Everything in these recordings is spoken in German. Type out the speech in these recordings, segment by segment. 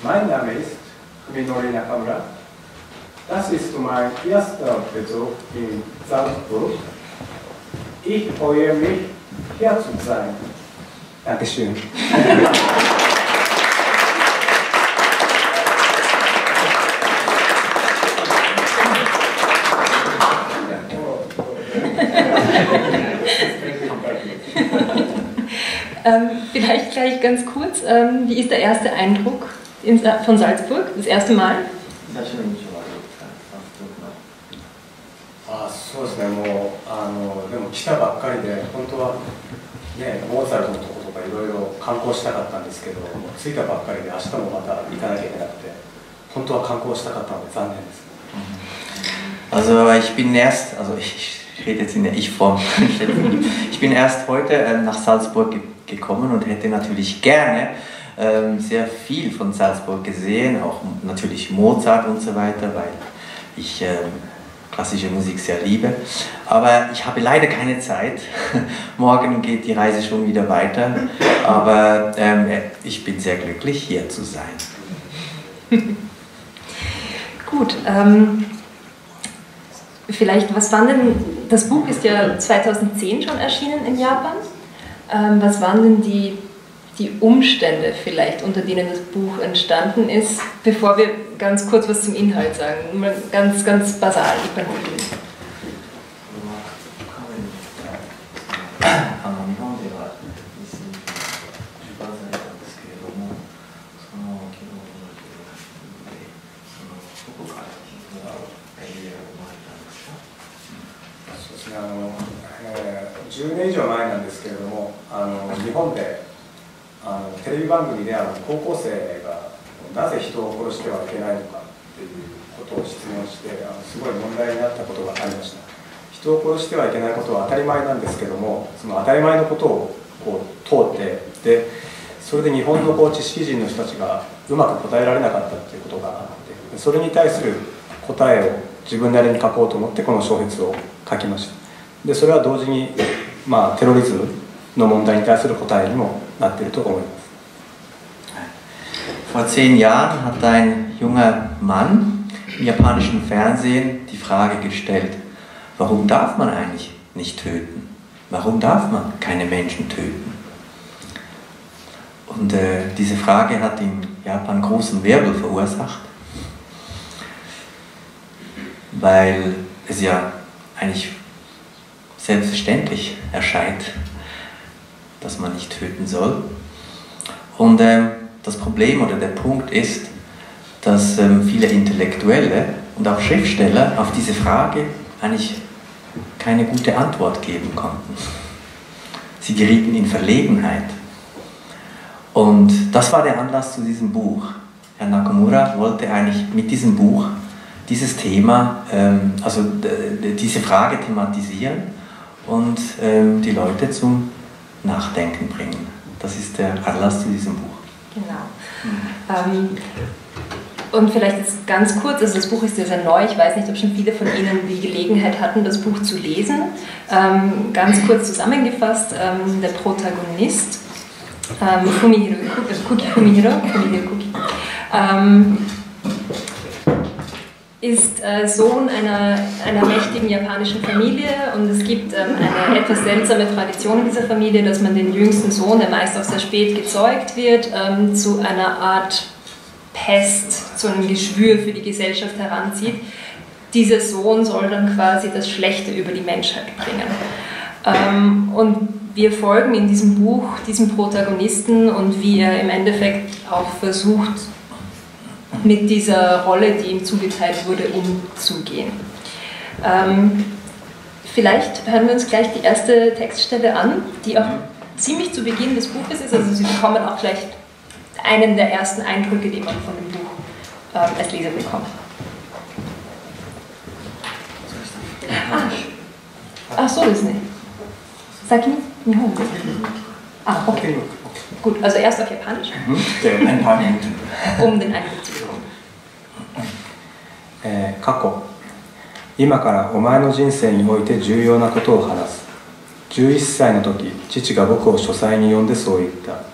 Mein Name ist Fuminori Nakamura. Das ist mein erster Besuch in Salzburg. Ich freue mich, hier zu sein. Dankeschön. Vielleicht gleich ganz kurz, wie ist der erste Eindruck von Salzburg, das erste Mal? そうですね、もうでも来たばっかりで、本当は、ね、モーツァルトのとことかいろいろ観光したかったんですけど、もう着いたばっかりで明日もまた行かなきゃいけなくて、本当は観光したかったので残念です。 Also ich bin erst, also ich rede jetzt in der Ich-Form, ich bin erst heute nach Salzburg gekommen und hätte natürlich gerne sehr viel von Salzburg gesehen, auch natürlich Mozart und so weiter, weil ich klassische Musik sehr liebe. Aber ich habe leider keine Zeit. Morgen geht die Reise schon wieder weiter. Aber ich bin sehr glücklich, hier zu sein. Gut. Vielleicht, was waren denn, das Buch ist ja 2010 schon erschienen in Japan. Was waren denn die Umstände vielleicht, unter denen das Buch entstanden ist, bevor wir ganz kurz was zum Inhalt sagen? Mal ganz, ganz basal. 10年以上前なんですけれども、日本でテレビ番組で高校生がなぜ人を殺してはいけないのかっていうことを質問して、すごい問題になったことがありました。人を殺してはいけないことは当たり前なんですけども、その当たり前のことを通って、でそれで日本の知識人の人たちがうまく答えられなかったっていうことがあって、それに対する答えを自分なりに書こうと思ってこの小説を書きました。でそれは同時に、テロリズムの問題に対する答えにもなっていると思います。 Vor 10 Jahren hat ein junger Mann im japanischen Fernsehen die Frage gestellt, warum darf man eigentlich nicht töten? Warum darf man keine Menschen töten? Und diese Frage hat in Japan großen Wirbel verursacht, weil es ja eigentlich selbstverständlich erscheint, dass man nicht töten soll. Und das Problem oder der Punkt ist, dass viele Intellektuelle und auch Schriftsteller auf diese Frage eigentlich keine gute Antwort geben konnten. Sie gerieten in Verlegenheit. Und das war der Anlass zu diesem Buch. Herr Nakamura wollte eigentlich mit diesem Buch dieses Thema, also diese Frage thematisieren und die Leute zum Nachdenken bringen. Das ist der Anlass zu diesem Buch. Genau. Und vielleicht jetzt ganz kurz, also das Buch ist ja sehr neu, ich weiß nicht, ob schon viele von Ihnen die Gelegenheit hatten, das Buch zu lesen. Ganz kurz zusammengefasst, der Protagonist, Fumihiro Kuki, ist Sohn einer mächtigen japanischen Familie und es gibt eine etwas seltsame Tradition in dieser Familie, dass man den jüngsten Sohn, der meist auch sehr spät gezeugt wird, zu einer Art Pest, zu einem Geschwür für die Gesellschaft heranzieht. Dieser Sohn soll dann quasi das Schlechte über die Menschheit bringen. Und wir folgen in diesem Buch diesem Protagonisten und wie er im Endeffekt auch versucht, mit dieser Rolle, die ihm zugeteilt wurde, umzugehen. Vielleicht hören wir uns gleich die erste Textstelle an, die auch ziemlich zu Beginn des Buches ist, also Sie bekommen auch gleich einen der ersten Eindrücke, die man von dem Buch als Leser bekommt. Ach so, das nicht. Saki? Nihon. Ah, okay. Gut, also erst auf Japanisch. Ein paar Minuten. Um den Eindruck zu bekommen. 過去、今からお前の人生において重要なことを話す。11歳の時、父が僕を書斎に呼んでそう言った。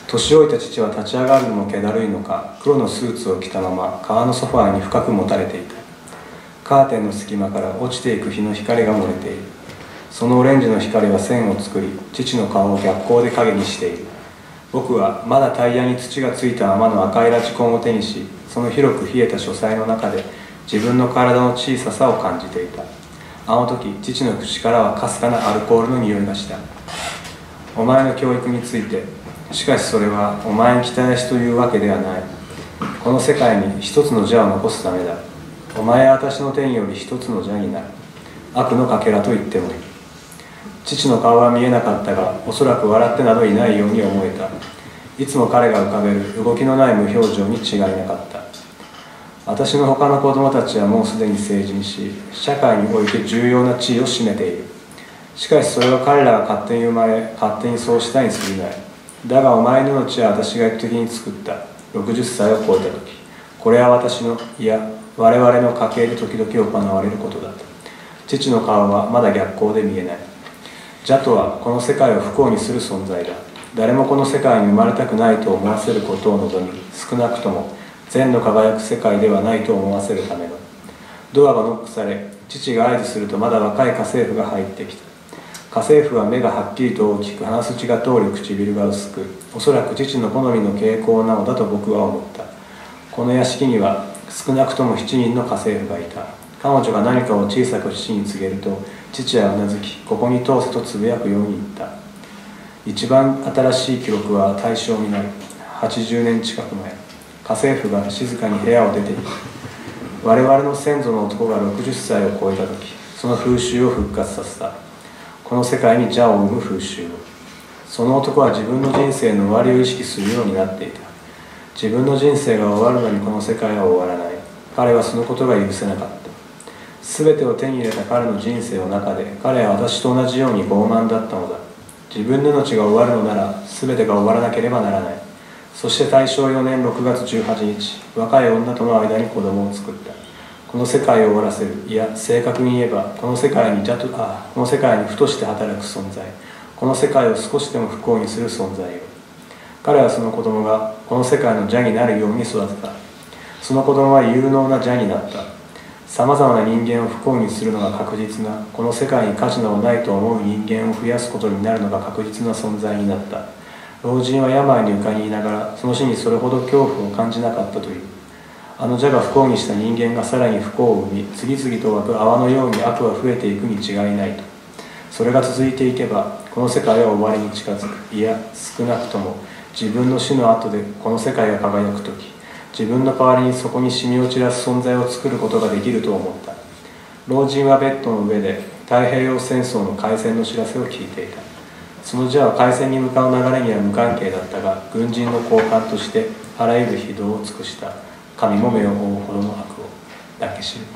年老いた父は立ち上がるのも気だるいのか、黒のスーツを着たまま革のソファーに深くもたれていた。カーテンの隙間から落ちていく日の光が漏れている。そのオレンジの光は線を作り、父の顔を逆光で影にしている。僕はまだタイヤに土がついたままの赤いラジコンを手にし、その広く冷えた書斎の中で自分の体の小ささを感じていた。あの時、父の口からはかすかなアルコールの匂いがした。お前の教育について、しかしそれはお前に期待しというわけではない。この世界に一つの蛇を残すためだ。お前は私の手により一つの蛇になる。悪のかけらと言ってもいい。父の顔は見えなかったが、おそらく笑ってなどいないように思えた。いつも彼が浮かべる動きのない無表情に違いなかった。私の他の子供たちはもうすでに成人し、社会において重要な地位を占めている。しかしそれは彼らが勝手に生まれ、勝手にそうしたに過ぎない。だがお前の命は私が意図的に作った60歳を超えた時、これは私の、いや我々の家系で時々行われることだと。父の顔はまだ逆光で見えない。蛇とはこの世界を不幸にする存在だ。誰もこの世界に生まれたくないと思わせることを望み、少なくとも善の輝く世界ではないと思わせるための。ドアがノックされ、父が合図するとまだ若い家政婦が入ってきた。家政婦は目がはっきりと大きく、鼻筋が通り唇が薄く、おそらく父の好みの傾向なのだと僕は思った。この屋敷には少なくとも7人の家政婦がいた。彼女が何かを小さく父に告げると、父はうなずき、ここに通せとつぶやくように言った。一番新しい記録は大正になる。80年近く前、家政婦が静かに部屋を出ていく。我々の先祖の男が60歳を超えた時、その風習を復活させた。この世界に蛇を生む風習を。その男は自分の人生の終わりを意識するようになっていた。自分の人生が終わるのにこの世界は終わらない。彼はそのことが許せなかった。全てを手に入れた彼の人生の中で、彼は私と同じように傲慢だったのだ。自分の命が終わるのなら、全てが終わらなければならない。そして大正4年6月18日、若い女との間に子供を作った。この世界を終わらせる、いや正確に言えばこの世界にふとして働く存在、この世界を少しでも不幸にする存在を。彼はその子供がこの世界の蛇になるように育てた。その子供は有能な蛇になった。さまざまな人間を不幸にするのが確実な、この世界に価値のないと思う人間を増やすことになるのが確実な存在になった。老人は病に浮かにいながら、その死にそれほど恐怖を感じなかったという。あの蛇が不幸にした人間がさらに不幸を生み、次々と湧く泡のように悪は増えていくに違いないと。それが続いていけば、この世界は終わりに近づく。いや、少なくとも自分の死の後でこの世界が輝くとき、自分の代わりにそこに染み落ちらす存在を作ることができると思った。老人はベッドの上で太平洋戦争の開戦の知らせを聞いていた。その蛇は開戦に向かう流れには無関係だったが、軍人の交換としてあらゆる非道を尽くした。神も目を覆うほどの悪をだけ知る。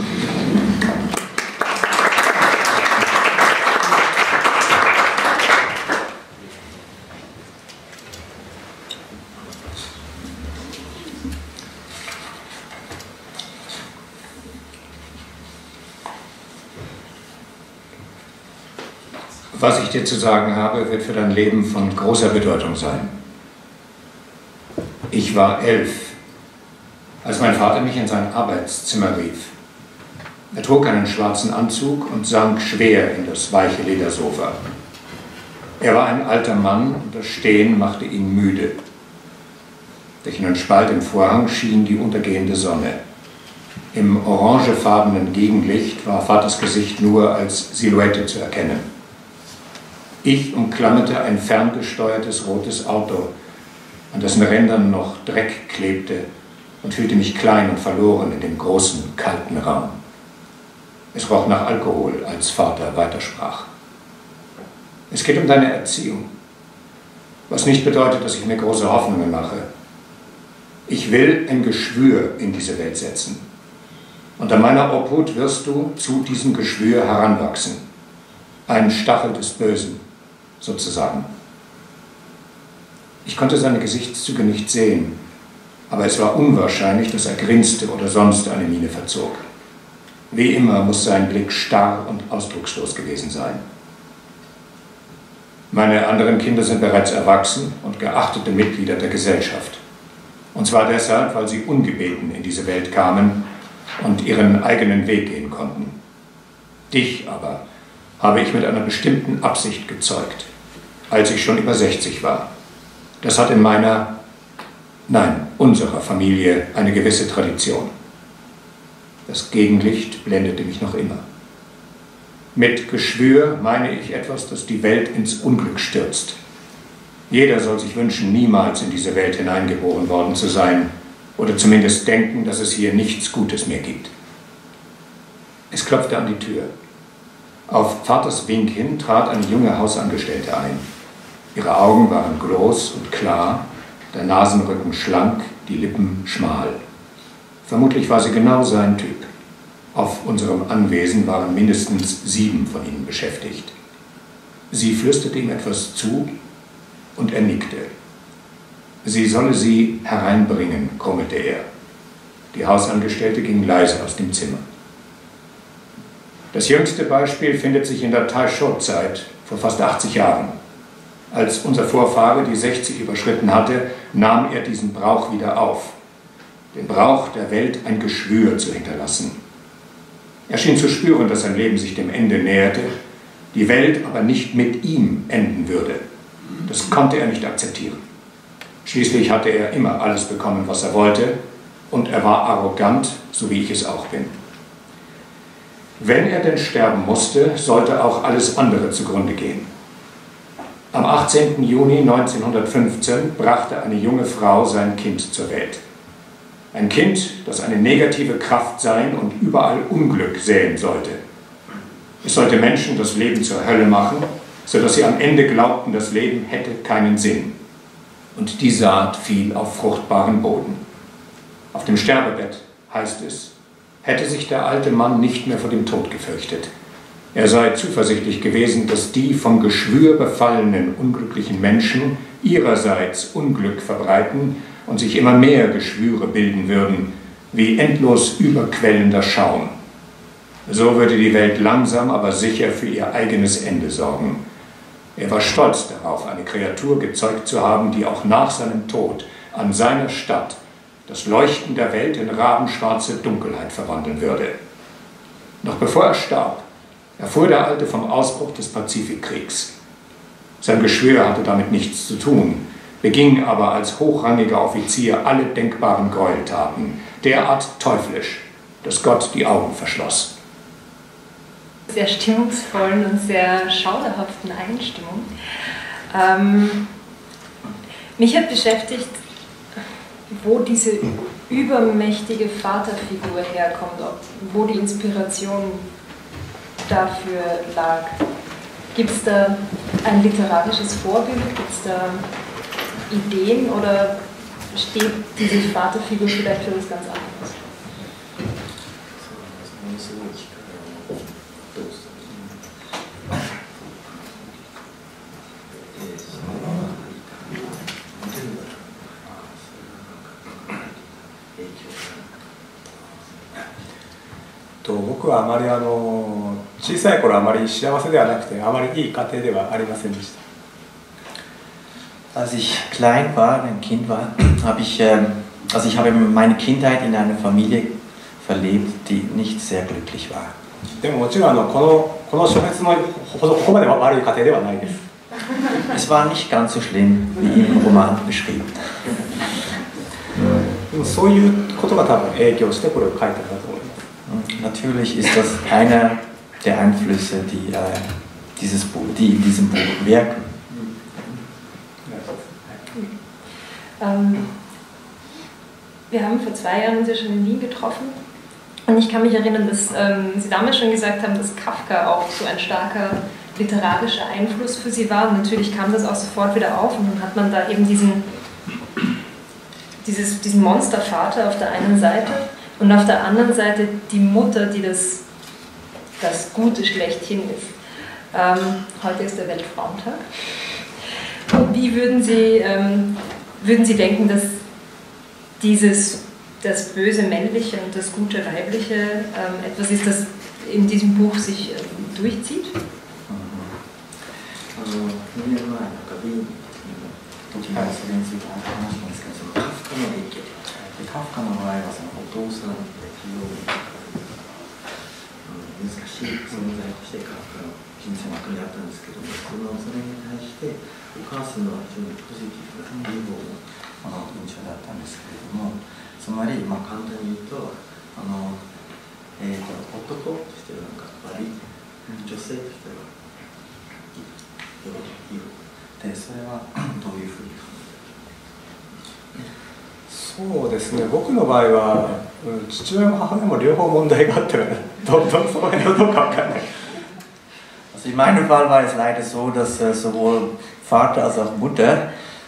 Was ich dir zu sagen habe, wird für dein Leben von großer Bedeutung sein. Ich war 11, als mein Vater mich in sein Arbeitszimmer rief. Er trug einen schwarzen Anzug und sank schwer in das weiche Ledersofa. Er war ein alter Mann und das Stehen machte ihn müde. Durch einen Spalt im Vorhang schien die untergehende Sonne. Im orangefarbenen Gegenlicht war Vaters Gesicht nur als Silhouette zu erkennen. Ich umklammerte ein ferngesteuertes rotes Auto, an dessen Rändern noch Dreck klebte, und fühlte mich klein und verloren in dem großen, kalten Raum. Es roch nach Alkohol, als Vater weitersprach. Es geht um deine Erziehung, was nicht bedeutet, dass ich mir große Hoffnungen mache. Ich will ein Geschwür in diese Welt setzen. Unter meiner Obhut wirst du zu diesem Geschwür heranwachsen. Ein Stachel des Bösen, sozusagen. Ich konnte seine Gesichtszüge nicht sehen, aber es war unwahrscheinlich, dass er grinste oder sonst eine Miene verzog. Wie immer muss sein Blick starr und ausdruckslos gewesen sein. Meine anderen Kinder sind bereits erwachsen und geachtete Mitglieder der Gesellschaft. Und zwar deshalb, weil sie ungebeten in diese Welt kamen und ihren eigenen Weg gehen konnten. Dich aber habe ich mit einer bestimmten Absicht gezeugt, als ich schon über 60 war. Das hat in unserer Familie eine gewisse Tradition. Das Gegenlicht blendete mich noch immer. Mit Geschwür meine ich etwas, das die Welt ins Unglück stürzt. Jeder soll sich wünschen, niemals in diese Welt hineingeboren worden zu sein oder zumindest denken, dass es hier nichts Gutes mehr gibt. Es klopfte an die Tür. Auf Vaters Wink hin trat eine junge Hausangestellte ein. Ihre Augen waren groß und klar, der Nasenrücken schlank, die Lippen schmal. Vermutlich war sie genau sein Typ. Auf unserem Anwesen waren mindestens 7 von ihnen beschäftigt. Sie flüsterte ihm etwas zu und er nickte. Sie solle sie hereinbringen, grummelte er. Die Hausangestellte ging leise aus dem Zimmer. Das jüngste Beispiel findet sich in der Taisho-Zeit vor fast 80 Jahren. Als unser Vorfahre die 60 überschritten hatte, nahm er diesen Brauch wieder auf. Den Brauch, der Welt ein Geschwür zu hinterlassen. Er schien zu spüren, dass sein Leben sich dem Ende näherte, die Welt aber nicht mit ihm enden würde. Das konnte er nicht akzeptieren. Schließlich hatte er immer alles bekommen, was er wollte, und er war arrogant, so wie ich es auch bin. Wenn er denn sterben musste, sollte auch alles andere zugrunde gehen. Am 18. Juni 1915 brachte eine junge Frau sein Kind zur Welt. Ein Kind, das eine negative Kraft sein und überall Unglück säen sollte. Es sollte Menschen das Leben zur Hölle machen, sodass sie am Ende glaubten, das Leben hätte keinen Sinn. Und die Saat fiel auf fruchtbaren Boden. Auf dem Sterbebett, heißt es, hätte sich der alte Mann nicht mehr vor dem Tod gefürchtet. Er sei zuversichtlich gewesen, dass die vom Geschwür befallenen unglücklichen Menschen ihrerseits Unglück verbreiten und sich immer mehr Geschwüre bilden würden, wie endlos überquellender Schaum. So würde die Welt langsam, aber sicher für ihr eigenes Ende sorgen. Er war stolz darauf, eine Kreatur gezeugt zu haben, die auch nach seinem Tod an seiner Stadt das Leuchten der Welt in rabenschwarze Dunkelheit verwandeln würde. Noch bevor er starb, erfuhr der Alte vom Ausbruch des Pazifikkriegs. Sein Geschwür hatte damit nichts zu tun, beging aber als hochrangiger Offizier alle denkbaren Gräueltaten, derart teuflisch, dass Gott die Augen verschloss. Sehr stimmungsvollen und sehr schauderhaften Einstimmung. Mich hat beschäftigt, wo diese übermächtige Vaterfigur herkommt, wo die Inspiration dafür lag. Gibt es da ein literarisches Vorbild? Gibt es da Ideen oder steht diese Vaterfigur vielleicht für was ganz anderes? 僕はあまり小さい頃あまり幸せではなくてあまりいい家庭ではありませんでした。 Als ich klein war, ein Kind war, habe ich meine Kindheit in einer Familie verlebt, die nicht sehr glücklich war. でももちろんこの小説のここまで悪い家庭ではないです。 Es war nicht ganz so schlimm, wie im Roman beschrieben. でもそういうことが多分影響してこれを書いたんだと思います。 Natürlich ist das einer der Einflüsse, die in diesem Buch wirken. Wir haben vor 2 Jahren uns ja schon in Wien getroffen und ich kann mich erinnern, dass Sie damals schon gesagt haben, dass Kafka auch so ein starker literarischer Einfluss für Sie war und natürlich kam das auch sofort wieder auf und dann hat man da eben diesen Monstervater auf der einen Seite und auf der anderen Seite die Mutter, die das Gute schlechthin ist. Heute ist der Weltfrauentag. Und wie würden Sie denken, dass das böse Männliche und das gute Weibliche etwas ist, das in diesem Buch sich durchzieht? Also 2年前なんかビーンの時もそれについて話したんですけど、そのカフカの劇で、カフカの場合はそのお父さんって非常に難しい存在としてカフカの人生の中にあったんですけども、それに対してお母さんは非常にポジティブな理法の印象だったんですけれども、つまり簡単に言うと男としてはなんか悪い、女性としてはいいで、それはどういうふうに考えてそうですね、僕の場合は、父親も母親も両方問題があっては、その辺のどうか分からない。 Also in meinem Fall war es leider so, dass sowohl Vater als auch Mutter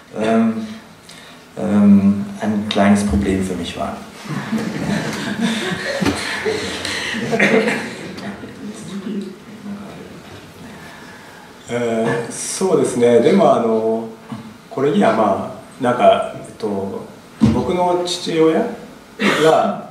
ein kleines Problem für mich waren. そうですね、でもこれにはなんか、僕の父親が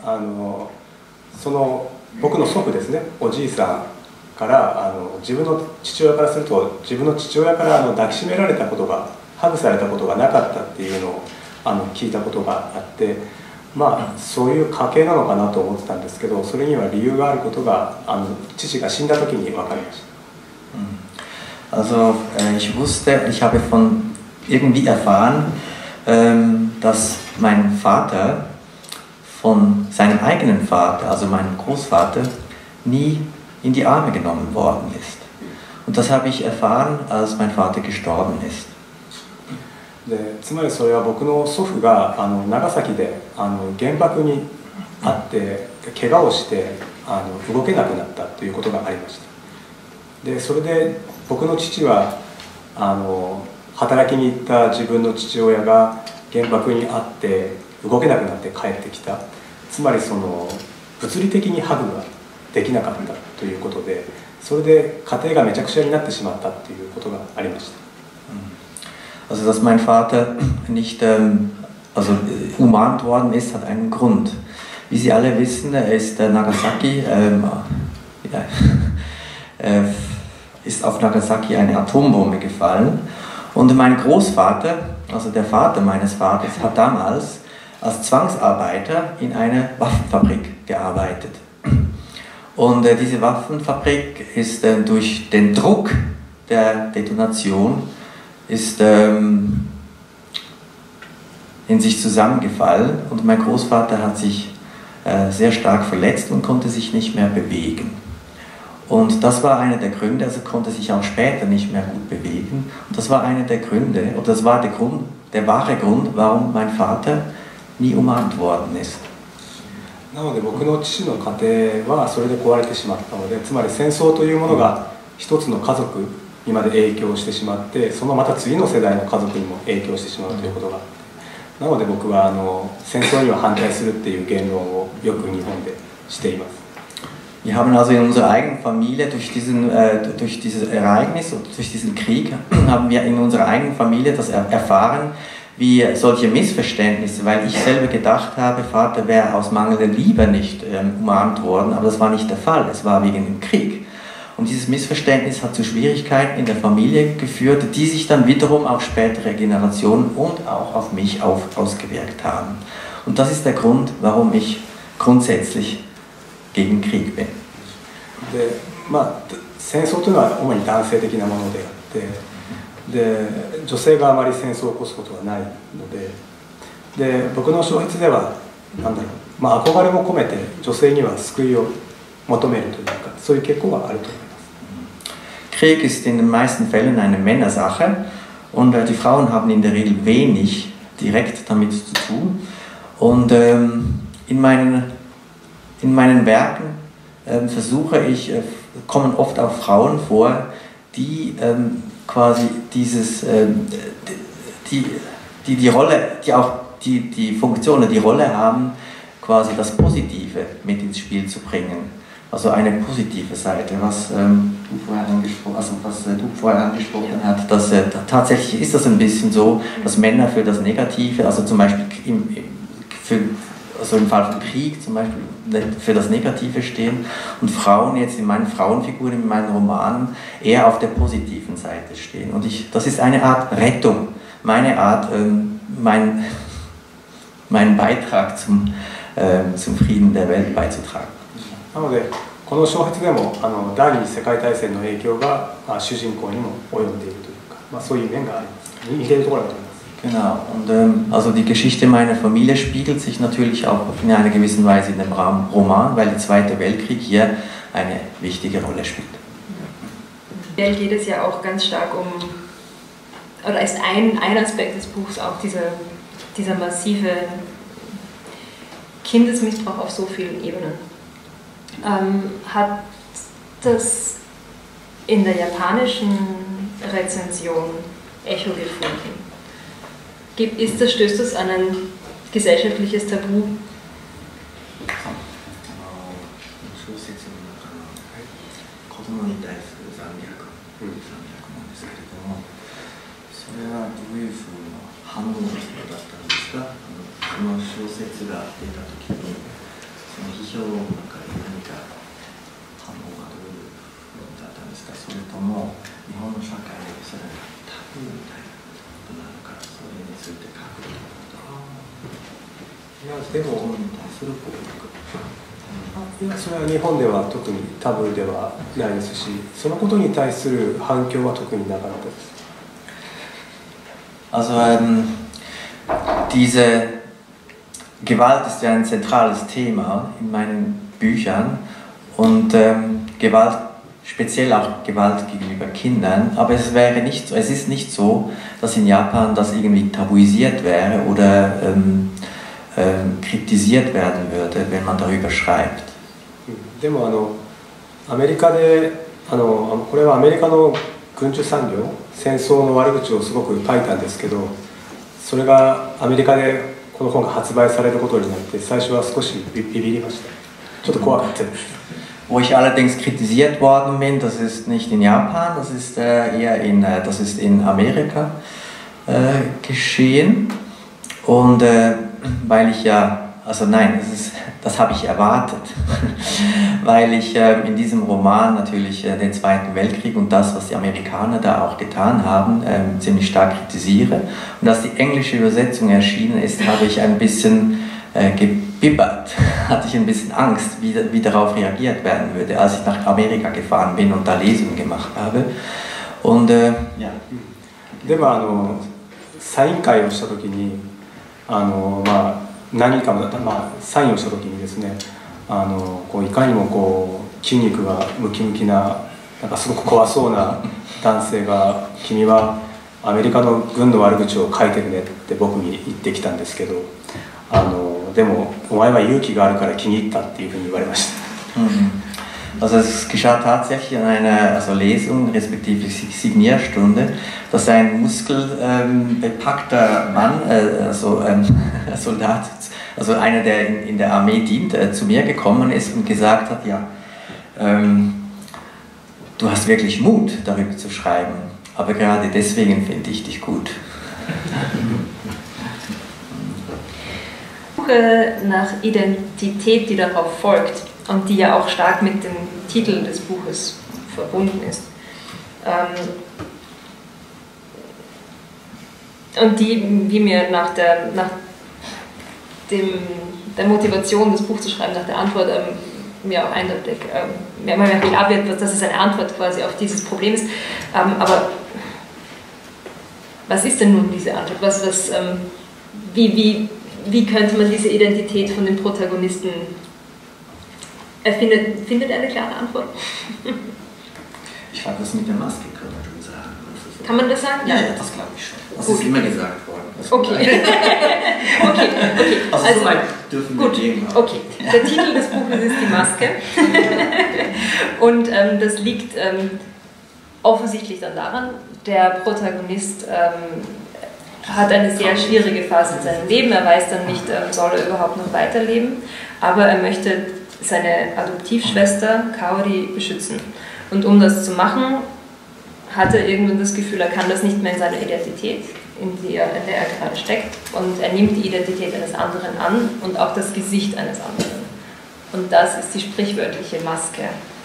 僕の祖父ですね、おじいさんから自分の父親からすると、自分の父親から抱きしめられたことが、ハグされたことがなかったっていうのを聞いたことがあって、そういう家系なのかなと思ってたんですけど、それには理由があることが父が死んだ時に分かりました。 Also ich habe irgendwie erfahren, dass mein Vater von seinem eigenen Vater, also meinem Großvater, nie in die Arme genommen worden ist. Und das habe ich erfahren, als mein Vater gestorben ist. でつまりそれは僕の祖父が長崎で原爆にあって怪我をして動けなくなったということがありました。でそれで僕の父は働きに行った自分の父親が原爆にあって動けなくなって帰ってきた、つまり物理的にハグができなかったということで、それで家庭がめちゃくちゃになってしまったということがありました。 Also dass mein Vater nicht umarmt worden ist, hat einen Grund. Wie Sie alle wissen, ist Nagasaki ist auf Nagasaki eine Atombombe gefallen und mein Großvater, also der Vater meines Vaters, hat damals als Zwangsarbeiter in einer Waffenfabrik gearbeitet. Und diese Waffenfabrik ist durch den Druck der Detonation ist in sich zusammengefallen und mein Großvater hat sich sehr stark verletzt und konnte sich nicht mehr bewegen. Und das war einer der Gründe, also konnte sich auch später nicht mehr gut bewegen. Und das war einer der Gründe, oder das war der wahre Grund, warum mein Vater nie umarmt worden ist. なので僕の父の家庭はそれで壊れてしまったので、つまり戦争というものが一つの家族にまで影響してしまって、そのまた次の世代の家族にも影響してしまうということがあって、なので僕は戦争には反対するっていう言論をよく日本でしています。 Wir haben also in unserer eigenen Familie durch dieses Ereignis und durch diesen Krieg haben wir in unserer eigenen Familie das erfahren, wie solche Missverständnisse, weil ich selber gedacht habe, Vater wäre aus mangelnder Liebe nicht umarmt worden, aber das war nicht der Fall, es war wegen dem Krieg. Und dieses Missverständnis hat zu Schwierigkeiten in der Familie geführt, die sich dann wiederum auf spätere Generationen und auch auf mich ausgewirkt haben. Und das ist der Grund, warum ich grundsätzlich gegen Krieg bin. で戦争というのは主に男性的なものであって、で女性があまり戦争を起こすことはないので、僕の小説では憧れも込めて女性には救いを求めるというか、そういう傾向があると思います。 Krieg ist in den meisten Fällen eine Männersache und die Frauen haben in der Regel wenig direkt damit zu tun. Und in meinen Werken kommen oft auch Frauen vor, die quasi die Rolle, die Funktion oder die Rolle haben, quasi das Positive mit ins Spiel zu bringen. Also eine positive Seite, was du vorher angesprochen hast, dass tatsächlich ist das ein bisschen so, dass Männer für das Negative, also zum Beispiel also im Fall von Krieg zum Beispiel, für das Negative stehen und Frauen jetzt in meinen Frauenfiguren, in meinen Romanen eher auf der positiven Seite stehen. Und das ist eine Art Rettung, meine Art, meinen Beitrag zum Frieden der Welt beizutragen. なのでこの小説でも第二次世界大戦の影響が主人公にも及んでいるというか、そういう面があります。似ているところだと思います。 Genau, und also die Geschichte meiner Familie spiegelt sich natürlich auch in einer gewissen Weise in dem Roman, weil der Zweite Weltkrieg hier eine wichtige Rolle spielt. Hier geht es ja auch ganz stark oder ist ein Aspekt des Buchs auch dieser massive Kindesmissbrauch auf so vielen Ebenen. Hat das in der japanischen Rezension Echo gefunden? Stößt das an ein gesellschaftliches Tabu? 子供に対する残虐なんですけれども、それはどういうふうな反応がだったんですか？この小説が出た時にその批評の中で何か反応がどういうふうだったんですか？それとも日本の社会でそれがタブーみたいなことなのか、それについて書くということ。 いやでも子供に対する暴力。 いやそれは日本では特にタブーではないですし、そのことに対する反響は特になかったです。 Also diese Gewalt ist ja ein zentrales Thema in meinen Büchern und Gewalt, speziell auch Gewalt gegenüber Kindern, aber es ist nicht so, dass in Japan das irgendwie tabuisiert wäre oder kritisiert werden würde, wenn man darüber schreibt. でもアメリカでこれはアメリカの軍需産業、戦争の悪口をすごく書いたんですけど、それがアメリカでこの本が発売されることになって最初は少しビビりました。ちょっと怖かったです。 Wo ich allerdings kritisiert worden bin, das ist nicht in Japan, das ist das ist in Amerika geschehen. Und weil ich das habe ich erwartet, weil ich in diesem Roman natürlich den Zweiten Weltkrieg und das, was die Amerikaner da auch getan haben, ziemlich stark kritisiere. Und als die englische Übersetzung erschienen ist, habe ich ein bisschen gebibbert, hatte ich ein bisschen Angst, wie darauf reagiert werden würde, als ich nach Amerika gefahren bin und da Lesungen gemacht habe. Und ja. でもサイン会をした時に何かサインをした時にですね、こういかにもこう筋肉がムキムキな、なんかすごく怖そうな男性が「君はアメリカの軍の悪口を書いてるね」って僕に言ってきたんですけど、でも「お前は勇気があるから気に入った」っていうふうに言われました。 Also es geschah tatsächlich an einer Lesung, respektive Signierstunde, dass ein muskelbepackter Mann, Soldat, also einer, der in der Armee dient, zu mir gekommen ist und gesagt hat, ja, du hast wirklich Mut, darüber zu schreiben, aber gerade deswegen finde ich dich gut. Suche nach Identität, die darauf folgt und die ja auch stark mit dem Titel des Buches verbunden ist. Und die, wie mir nach der Motivation, das Buch zu schreiben, nach der Antwort mir auch eindeutig, mir klar wird, dass es eine Antwort quasi auf dieses Problem ist. Aber was ist denn nun diese Antwort? Wie könnte man diese Identität von den Protagonisten findet eine klare Antwort? Ich glaube, das mit der Maske kann man schon sagen. Kann man das sagen? Ja, das glaube ich schon. Das ist immer gesagt worden. Okay. Okay. Also so weit dürfen wir gehen. Okay. Der Titel des Buches ist Die Maske. Und das liegt offensichtlich dann daran, der Protagonist hat eine sehr schwierige Phase in seinem Leben. Er weiß dann nicht, soll er überhaupt noch weiterleben, aber er möchte seine Adoptivschwester Kaori beschützen. Und um das zu machen, hat er irgendwann das Gefühl, er kann das nicht mehr in seiner Identität in der er gerade steckt, und er nimmt die Identität eines anderen an und auch das Gesicht eines anderen. Und das ist die sprichwörtliche Maske.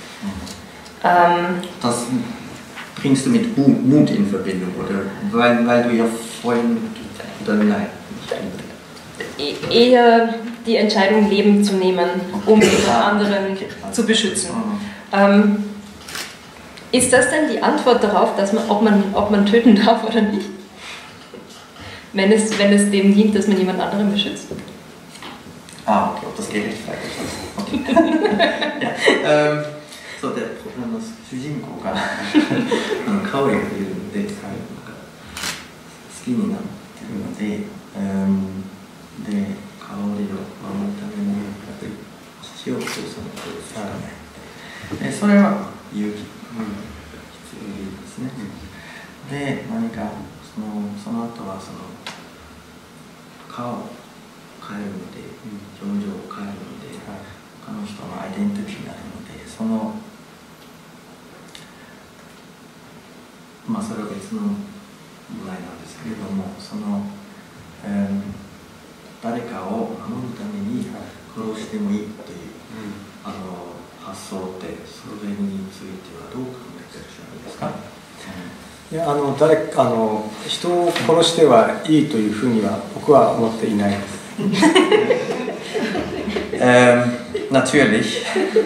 Das bringst du mit Mut in Verbindung, oder? Weil du ja vorhin, oder nein, nicht eher die Entscheidung, Leben zu nehmen, um den anderen zu beschützen. Ist das denn die Antwort darauf, dass ob man töten darf oder nicht? Wenn es dem dient, dass man jemand anderen beschützt? Ah, okay, ob das gerechtfertigt ist. Okay. Ja, そうで、主人公がカオリがいるので、好きになってるので、で、カオリを守るために必要とそのことですからね。で、それは勇気、必要ですね。で、何かその後はその顔を変えるので、表情を変えるので、他の人のアイデンティティになるので、そのまあそれは別の問題なんですけれども、誰かを守るために殺してもいいという、発想って、それについてはどう考えていらっしゃるんですか？ いや、人を殺してはいいというふうには僕は思っていないです。 Natürlich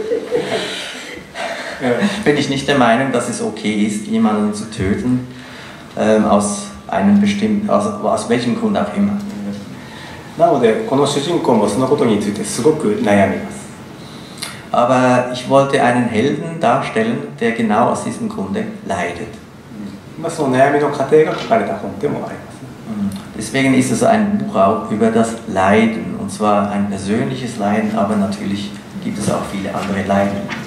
bin ich nicht der Meinung, dass es okay ist, jemanden zu töten, aus welchem Grund auch immer. なので、この主人公もそのことについてすごく悩みます。 Aber ich wollte einen Helden darstellen, der genau aus diesem Grunde leidet. その悩みの過程が書かれた本でもあります。 Deswegen ist es ein Buch auch über das Leiden, und zwar ein persönliches Leiden, aber natürlich gibt es auch viele andere Leiden.